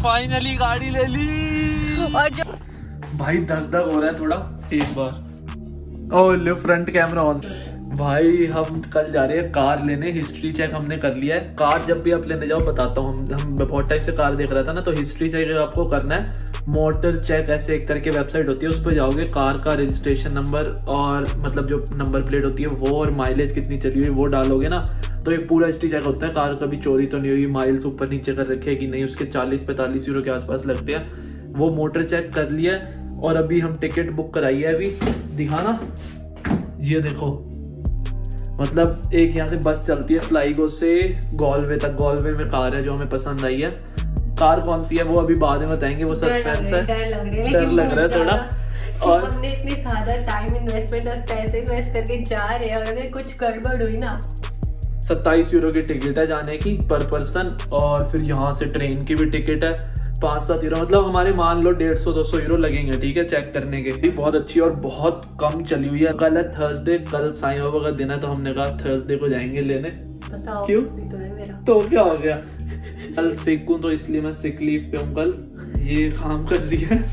Finally गाड़ी ले ली। और जो भाई धक धक हो रहा है थोड़ा, एक बार ओ ले फ्रंट कैमरा ऑन। भाई हम कल जा रहे हैं कार लेने, हिस्ट्री चेक हमने कर लिया है। कार जब भी आप लेने जाओ बताता हूँ, हम बहुत टाइम से कार देख रहा था ना, तो हिस्ट्री चेक आपको करना है। मोटर चेक ऐसे एक करके वेबसाइट होती है, उस पर जाओगे, कार का रजिस्ट्रेशन नंबर और मतलब जो नंबर प्लेट होती है वो, और माइलेज कितनी चली हुई वो डालोगे ना, तो एक पूरा हिस्ट्री चेक होता है। कार कभी चोरी तो नहीं हुई, माइल्स ऊपर नीचे कर रखे कि नहीं, उसके 40-45 यूरो के आसपास लगते हैं। वो मोटर चेक कर लिया और अभी हम टिकट बुक कराई है। अभी दिखाना, ये देखो, मतलब एक यहाँ से बस चलती है स्लाइगो से गॉलवे तक। गॉलवे में कार है जो हमें पसंद आई है। कार कौन सी है वो अभी बाद में बताएंगे, वो सस्पेंस है, डर लग रहा है थोड़ा। और हमने इतनी ज्यादा टाइम इन्वेस्टमेंट और पैसे इन्वेस्ट करके जा रहे हैं, और अगर कुछ गड़बड़ हुई ना। 27 यूरो की टिकट है जाने की पर पर्सन, और फिर यहाँ से ट्रेन की भी टिकट है 5-7 यूरो, मतलब हमारे मान लो 150-200 यूरो लगेंगे, ठीक है, चेक करने के। भी बहुत अच्छी और बहुत कम चली हुई है। कल है थर्सडे, कल साईं बाबा का दिन है, तो हमने कहा थर्सडे को जाएंगे लेने। बताओ, क्यों? तो है मेरा। तो क्या हो गया, कल सिक हूँ तो इसलिए मैं सिक लीव पे हूँ। कल ये काम कर रही है।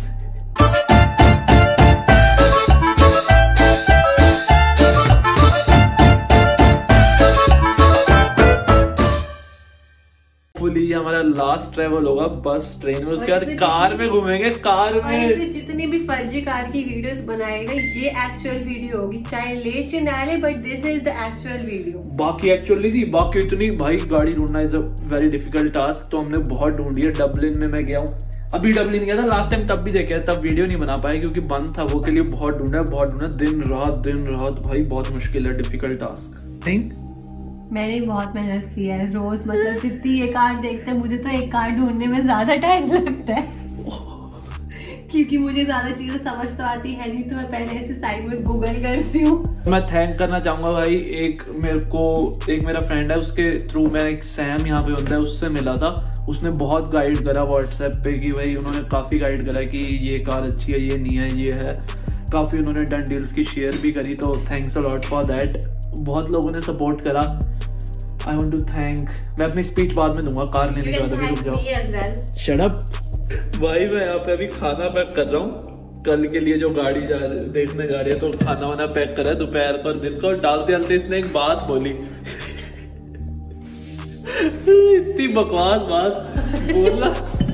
ये हमारा लास्ट ट्रेवल होगा बस ट्रेन में, उसके बाद कार में घूमेंगे। कार में जितनी भी फर्जी कार की वीडियोस बनाएगा, ये एक्चुअल वीडियो होगी, चाहे ले चाहे ना ले, but this is the actual video. बाकी एक्चुअली थी, बाकी इतनी भाई गाड़ी ढूंढना is a very difficult task, तो हमने बहुत ढूंढी है। डबलिन में मैं गया हूँ, अभी डबलिन गया था लास्ट टाइम, तब भी देखा, तब वीडियो नहीं बना पाया क्योंकि बंद था, वो के लिए बहुत ढूंढा, दिन रात भाई, बहुत मुश्किल है, डिफिकल्ट टास्क। थिंक मैंने बहुत मेहनत की है, रोज मतलब जितनी ये कार देखते हैं, मुझे तो एक कार ढूंढने में ज्यादा टाइम लगता है क्योंकि मुझे ज्यादा चीजें समझ तो आती है नहीं, तो मैं पहले ऐसे साइड में गूगल करती हूँ। मैं थैंक करना चाहूंगा भाई, एक मेरा फ्रेंड है, उसके थ्रू मैं एक सैम यहाँ पे होता है, उससे मिला था। उसने बहुत गाइड करा व्हाट्सएप पे कि भाई उन्होंने काफी गाइड करा कि ये कार अच्छी है, ये नहीं है, ये है, काफी उन्होंने डन डील्स की शेयर भी करी, तो thanks a lot for that. बहुत लोगों ने सपोर्ट करा, आई वांट टू थैंक। मैं अपनी स्पीच बाद में दूंगा कार लेने के बाद, अभी रुक जाओ। शट अप भाई, मैं यहाँ पे अभी खाना पैक कर रहा हूँ कल के लिए, जो गाड़ी देखने जा रही है, तो खाना वाना पैक करा है दोपहर को और दिन को। डालते डालते इसने एक बात बोली इतनी बकवास बात बोला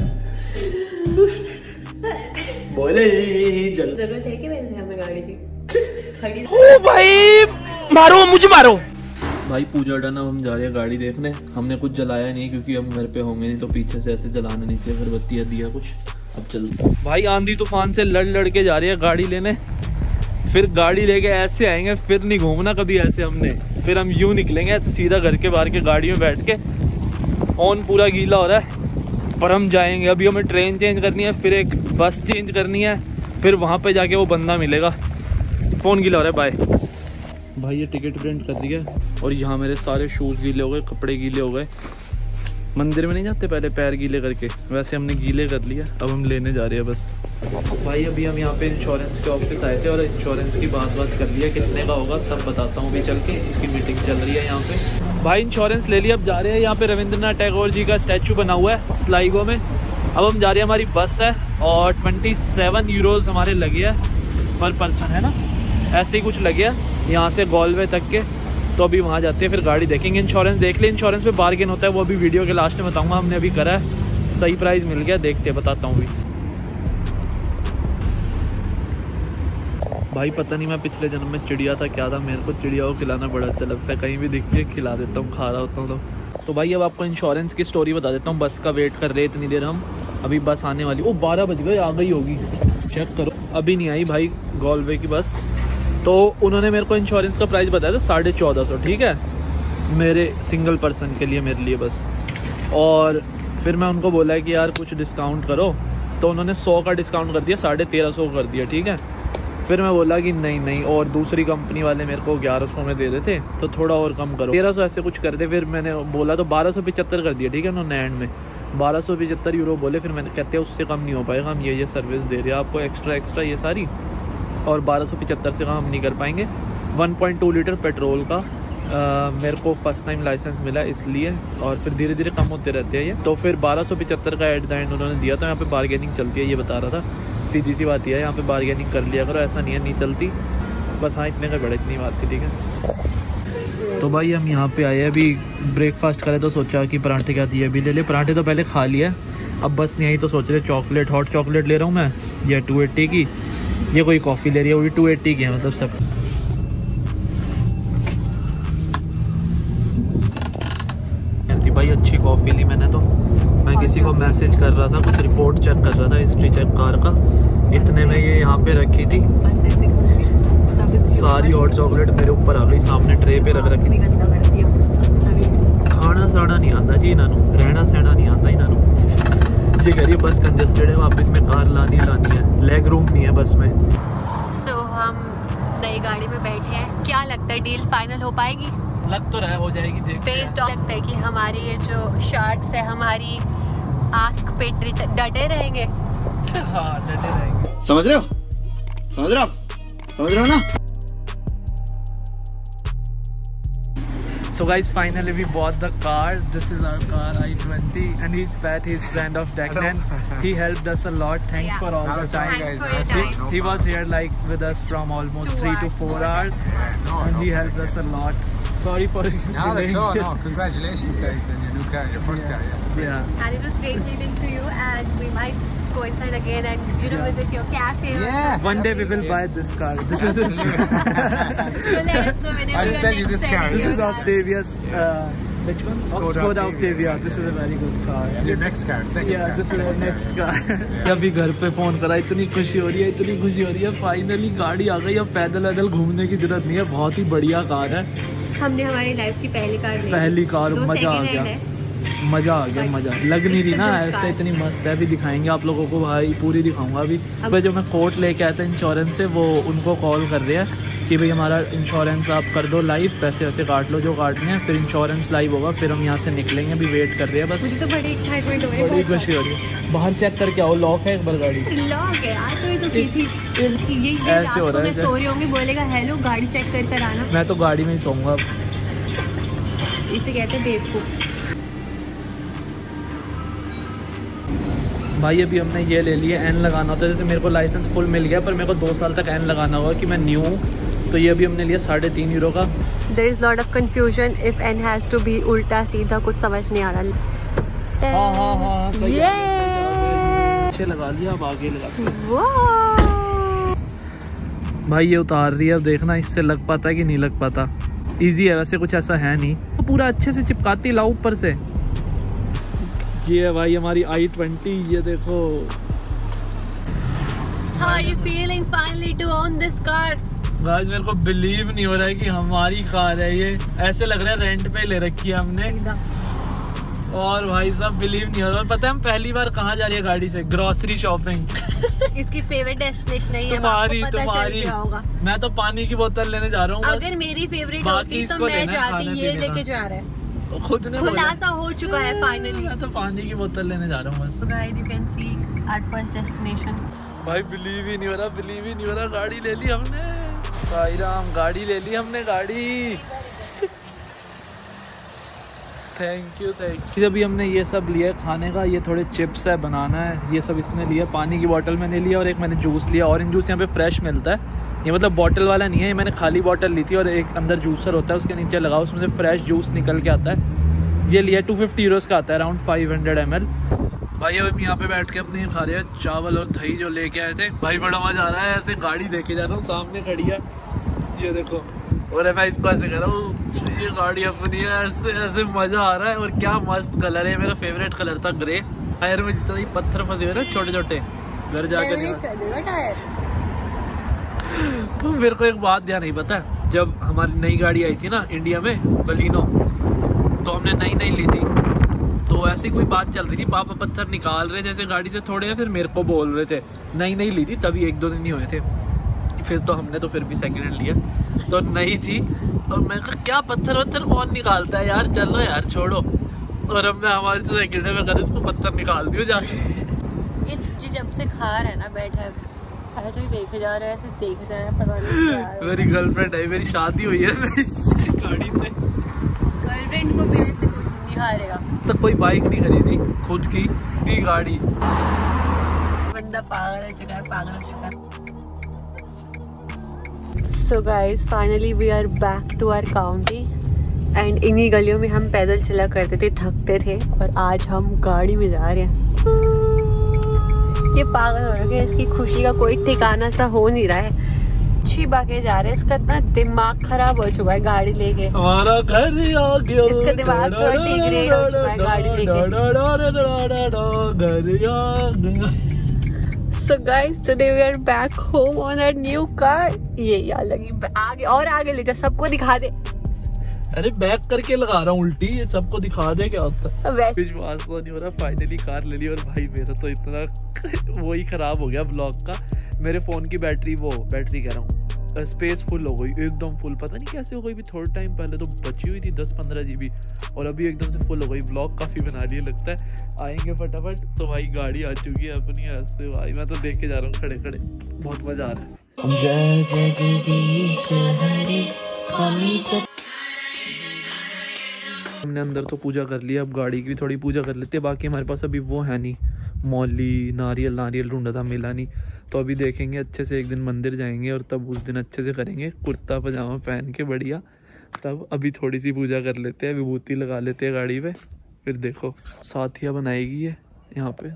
बोले जल्द जरूरत है कि मेरे हमें गाड़ी की ओ भाई मारो मुझे मारो। भाई पूजा डन, अब हम जा रहे हैं गाड़ी देखने। हमने कुछ जलाया नहीं क्योंकि हम घर पे होंगे नहीं, तो पीछे से ऐसे जलाना नहीं चाहिए, अगरबत्ती दिया कुछ। अब चल भाई, आंधी तूफान से लड़ के जा रही है गाड़ी लेने, फिर गाड़ी लेके ऐसे आएंगे, फिर नहीं घूमना कभी ऐसे हमने, फिर हम यूं निकलेंगे ऐसे सीधा घर के बाहर के गाड़ी में बैठ के। ऑन पूरा गीला हो रहा है पर हम जाएंगे। अभी हमें ट्रेन चेंज करनी है, फिर एक बस चेंज करनी है, फिर वहां पे जाके वो बंदा मिलेगा। फोन गीला हो रहा है, बाय। भाई ये टिकट प्रिंट कर दी है और यहाँ मेरे सारे शूज़ गीले हो गए, कपड़े गीले हो गए। मंदिर में नहीं जाते पहले पैर गीले करके, वैसे हमने गीले कर लिया। अब हम लेने जा रहे हैं बस। भाई अभी हम यहाँ पे इंश्योरेंस के ऑफिस आए थे और इंश्योरेंस की बात कर लिया, कितने का होगा सब बताता हूँ अभी चल के। इसकी मीटिंग चल रही है यहाँ पे। भाई इंश्योरेंस ले लिया, अब जा रहे हैं। यहाँ पे रविंद्रनाथ टैगोर जी का स्टैचू बना हुआ है स्लाइगो में। अब हम जा रहे हैं, हमारी बस है और 27 यूरोज हमारे लगे हैं पर पर्सन, है ना, ऐसे ही कुछ लगे है यहाँ से गॉलवे तक के। तो अभी वहाँ जाते हैं, फिर गाड़ी देखेंगे। इंश्योरेंस देख ले, इंश्योरेंस पे बार्गेन होता है, वो अभी वीडियो के लास्ट में बताऊंगा। हमने अभी करा है, सही प्राइस मिल गया, देखते हैं, बताता हूँ भी। भाई पता नहीं मैं पिछले जन्म में चिड़िया था क्या था, मेरे को चिड़िया को खिलाना बड़ा अच्छा लगता है, कहीं भी दिखती है खिला देता हूँ, खा रहा होता हूँ। तो भाई अब आपको इंश्योरेंस की स्टोरी बता देता हूँ। बस का वेट कर रहे इतनी देर हम, अभी बस आने वाली। ओ 12 बज गए, आ गई होगी, चेक करो, अभी नहीं आई भाई गॉलवे की बस। तो उन्होंने मेरे को इंश्योरेंस का प्राइस बताया था 1450, ठीक है, मेरे सिंगल पर्सन के लिए, मेरे लिए बस। और फिर मैं उनको बोला कि यार कुछ डिस्काउंट करो, तो उन्होंने 100 का डिस्काउंट कर दिया, 1350 कर दिया, ठीक है। फिर मैं बोला कि नहीं, और दूसरी कंपनी वाले मेरे को 1100 में दे रहे थे, तो थोड़ा और कम करो, 1300 ऐसे कुछ कर दे। फिर मैंने बोला तो 1275 कर दिया, ठीक है, उन्होंने एंड में 1275 यूरो बोले। फिर मैंने कहते हैं उससे कम नहीं हो पाएगा, हम ये सर्विस दे रहे हैं आपको एक्स्ट्रा ये सारी, और 1275 से कम हम नहीं कर पाएंगे। 1.2 लीटर पेट्रोल का मेरे को फर्स्ट टाइम लाइसेंस मिला इसलिए, और फिर धीरे धीरे कम होते रहते हैं ये। तो फिर 1275 का एट द एंड उन्होंने दिया था। यहाँ पे बार्गेनिंग चलती है, ये बता रहा था। सीधी सी बात है, यहाँ पे बार्गेनिंग कर लिया करो, ऐसा नहीं है नहीं चलती। बस हाँ, इतने का बड़ा, इतनी बात थी, ठीक है। तो भाई हम यहाँ पे आए, अभी ब्रेकफास्ट करें तो सोचा कि पराठे क्या दिए, अभी ले ले। पराठे तो पहले खा लिया, अब बस नहीं आई तो सोच रहे चॉकलेट, हॉट चॉकलेट ले रहा हूँ मैं, ये 280 की। ये कोई कॉफ़ी ले रही है, वो भी 280 की है, मतलब सब। भाई अच्छी कॉफ़ी ली मैंने तो। मैं किसी को मैसेज कर रहा था, कुछ रिपोर्ट चेक कर रहा था, हिस्ट्री चेक कार का। इतने में ये यहाँ पे रखी थी सारी हॉट चॉकलेट, मेरे ऊपर आ गई, सामने ट्रे पे रख रखी। खाना साना नहीं आता जी इन्हों, रहना सहना नहीं आता इन्हों। ये कह रही है बस कंजस्टेड है, वापस में कार लानी है, लेग रूम नहीं है बस में। तो हम नई गाड़ी में बैठे हैं, क्या लगता है डील फाइनल हो पाएगी? लग तो रहा हो जाएगी, बेस्ड ऑन लगता है कि हमारी ये जो शार्ट्स है हमारी आस्क पे डटे रहेंगे। हाँ डटे रहेंगे। समझ रहे हो ना? So guys, finally we bought the car. This is our car i20, and he's Pat, he's friend of Declan. He helped us a lot. Thanks for all the time. Thanks for your time. He was here like with us from almost 3 to 4 hours, and he helped us a lot. Sorry for delaying it. No, congratulations guys on your new car, your first car. Yeah. And it was great meeting to you, and we might go inside again and visit your cafe. Yeah. One day we will buy this car. This is So let us know whenever I'll you're sell you next this car. selling This your is car. Octavia's. Which one? Skoda Octavia. This is a very good car. It's your next car, second Yeah, car. this is our next car. अभी घर पे phone करा, इतनी खुशी हो रही है, finally गाड़ी आ गई। अब पैदल वैदल घूमने की जरूरत नहीं है, बहुत ही बढ़िया कार है। हमने हमारी लाइफ की पहली कार ली। पहली कार, दो मजा आ second गया, hand है। मजा आ गया, मजा लग नहीं रही ना It's a good ऐसे, car. इतनी मस्त है। अभी दिखाएंगे आप लोगों को भाई, पूरी दिखाऊंगा अभी। अब जो मैं कोर्ट लेके आया था इंश्योरेंस से, वो उनको कॉल कर रहे हैं कि भाई हमारा इंश्योरेंस आप कर दो लाइव, पैसे वैसे काट लो जो काटने हैं, फिर इंश्योरेंस लाइव होगा, फिर हम यहाँ से निकलेंगे। अभी वेट कर रहे हैं बस। मुझे तो बड़ी एक्साइटमेंट हो रही है, बड़ी खुशी हो रही है। बाहर चेक करके आओ, लॉक है एक बार गाड़ी। लॉक है यार, तो ये तो की थी। ये ऐसे हो रात को रहा मैं है सो रही होंगी, बोलेगा हेलो गाड़ी चेक कर आना। मैं तो गाड़ी में ही सोऊंगा अब। इसे कहते हैं बेवकूफ। भाई अभी हमने ये ले लिया, एन लगाना होता है। जैसे मेरे को लाइसेंस फुल मिल गया, पर मेरे को 2 साल तक एन लगाना होगा कि मैं न्यू हूँ। तो ये अभी हमने लिया 3.5 यूरो का। There is lot of confusion if n has to be उल्टा सीधा, कुछ समझ नहीं आ रहा। हाँ ये पीछे लगा लिया, अब आगे लगा। वो भाई ये उतार रही है, अब देखना इससे लग पाता है कि नहीं लग पाता। इजी है वैसे, कुछ ऐसा है नहीं, पूरा अच्छे से चिपकाती लाओ ऊपर से। ये है भाई हमारी i20, ये देखो। How are you feeling finally to own this car? Guys मेरे को बिलीव नहीं हो रहा है कि हमारी कार है ये, ऐसे लग रहा है रेंट पे ले रखी है हमने। और भाई साहब बिलीव नहीं हो रहा। पता है हम पहली बार कहाँ जा रही है गाड़ी से? Grocery shopping. इसकी फेवरेट डेस्टिनेशन है ये, तुम्हारी आपको पता चल गया होगा। मैं तो पानी की बोतल लेने जा रहा हूँ। अगर मेरी फेवरेट बाकी होती तो इसको मैं लेना है, जाती, खाने ये पीने लेके का। जा रहा है। खुद ने बोला खुलासा हो चुका है फाइनली। मैं तो पानी की बोतल लेने जा रहा हूँ बस। So guys, you can see our first destination. भाई बिलीव ही नहीं हो रहा, गाड़ी ले ली हमने। साईं राम, गाड़ी ले ली हमने, गाड़ी। Thank you. अभी हमने ये सब लिया है खाने का, ये थोड़े चिप्स है, बनाना है, ये सब इसने लिया। पानी की बोतल मैंने लिया, और एक मैंने जूस लिया। ऑरेंज जूस यहाँ पे फ्रेश मिलता है, ये मतलब बॉटल वाला नहीं है। ये मैंने खाली बॉटल ली थी, और एक अंदर जूसर होता है, उसके नीचे लगाओ, उसमें से फ्रेश जूस निकल के आता है। ये लिया 250 यूरोज़ का आता है, अराउंड 500 ml। भाई अब यहाँ पे बैठ के अपने खा रहे हैं चावल और दही जो लेके आए थे। भाई बड़ा मजा आ रहा है, ऐसे गाड़ी देखे जा रहा हूँ, सामने खड़ी है ये देखो, और मैं इसको ऐसे कह रहा हूँ ये गाड़ी अपनी है, ऐसे ऐसे मजा आ रहा है। और क्या मस्त कलर है, मेरा फेवरेट कलर था ग्रे। टायर में जितना ही पत्थर फंसे हुए ना छोटे छोटे, घर जाकर तो मेरे को एक बात ध्यान नहीं पता, जब हमारी नई गाड़ी आई थी ना इंडिया में, बलिनो, तो हमने नई ली थी, तो ऐसी कोई बात चल रही थी, पापा पत्थर निकाल रहे जैसे गाड़ी से थोड़े, फिर मेरे को बोल रहे थे। नई ली थी तभी 1-2 दिन ही हुए थे, फिर तो हमने तो फिर भी सेकंड हैंड लिया, तो नई थी। और मैं कहा क्या पत्थर वत्थर कौन निकालता है यार, चलो यार छोड़ो। और हमने हमारे से सेकंड हैंड में कर इसको पत्थर निकाल दियो जाके। ये जब से खा रहा है ना बैठा है, ऐसे ही देखे जा रहे हैं, ऐसे देखे जा रहे हैं, पता नहीं क्या है। मेरी गर्लफ्रेंड है, मेरी शादी हुई है इससे गाड़ी से। गर्लफ्रेंड को भी ऐसे कोई नहीं हारेगा। तो कोई बाइक नहीं खरीदी, खुद की दी गाड़ी। बंदा पागल है, चुका है, पागल हो चुका है। So guys, finally we are back to our county and इन्हीं गलियों में हम पैदल चला करते थे, थकते थे, और आज हम गाड़ी में जा रहे हैं। ये पागल हो रहा है, इसकी खुशी का कोई ठिकाना सा हो नहीं रहा है। छिपा के जा रहे हैं, इसका इतना दिमाग खराब हो चुका है गाड़ी लेके। हमारा घर आ गया, इसका दिमाग थोड़ा डिग्रेड हो चुका है गाड़ी लेके। So guys, today we are back home on our new car. ये यार लगी आगे और आगे ले जा, सबको दिखा दे। अरे बैक करके लगा रहा हूँ उल्टी, ये सबको दिखा दे क्या होता है। वैसे विश्वास तो नहीं हो रहा, फाइनली कार ले ली। और भाई मेरा तो इतना वही खराब हो गया ब्लॉग का। मेरे फोन की बैटरी कह रहा हूँ, स्पेस फुल हो गई एकदम फुल। पता नहीं कैसे हो गई, भी थोड़ा टाइम पहले तो बची हुई थी 10-15 GB और अभी एकदम से फुल हो गई। ब्लॉग काफ़ी बना लिए लगता है, आएंगे फटाफट। तो भाई गाड़ी आ चुकी है अपनी ऐसे। भाई मैं तो देख के जा रहा हूँ खड़े खड़े, बहुत मजा आ रहा है। हमने अंदर तो पूजा कर लिया, अब गाड़ी की भी थोड़ी पूजा कर लेते हैं। बाकी हमारे पास अभी वो है नहीं, मौली नारियल ढूंढा था, मिला नहीं। तो अभी देखेंगे अच्छे से, एक दिन मंदिर जाएंगे और तब उस दिन अच्छे से करेंगे, कुर्ता पजामा पहन के बढ़िया। तब अभी थोड़ी सी पूजा कर लेते हैं, विभूति लगा लेते हैं गाड़ी पे। फिर देखो साथिया बनाएगी ये यहाँ पे,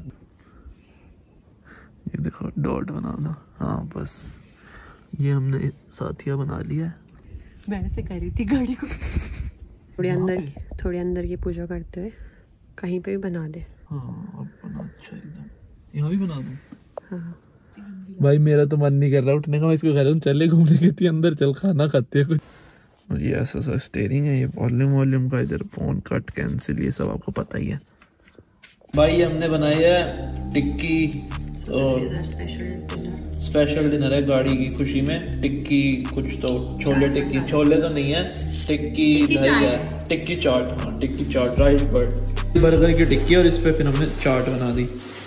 ये देखो डॉट बना दो। हाँ बस ये हमने साथिया बना लिया है। मैंने से करी थी गाड़ी को थोड़ी अंदर की पूजा करते हुए कहीं पे भी बना दे। हाँ अब बना, अच्छा एकदम यहाँ भी बना दूँ। हाँ भाई मेरा तो मन नहीं कर रहा उठने का, मैं इसको कह रहा हूँ चले घूमने के थी अंदर, चल खाना खाते हैं कुछ। और ये ऐसा स्टीयरिंग है, ये वॉल्यूम का, इधर फोन कट कैंसिल, ये सब आपको पता ही है। भाई हमने बनाई है टिक्की और स्पेशल डिनर है गाड़ी की खुशी में। टिक्की कुछ तो छोले टिक्की, छोले तो नहीं है, टिक्की दही है, टिक्की चाट। हाँ टिक्की चाट, राइस बर्गर की टिक्की और इस पे फिर हमने चाट बना दी।